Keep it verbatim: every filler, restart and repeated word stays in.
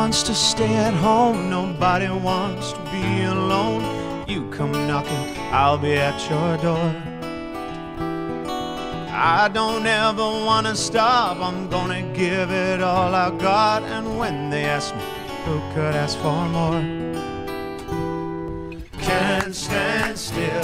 wants to stay at home, nobody wants to be alone. You come knocking, I'll be at your door. I don't ever wanna stop, I'm gonna give it all I got. And when they ask me, who could ask for more? Can't stand still,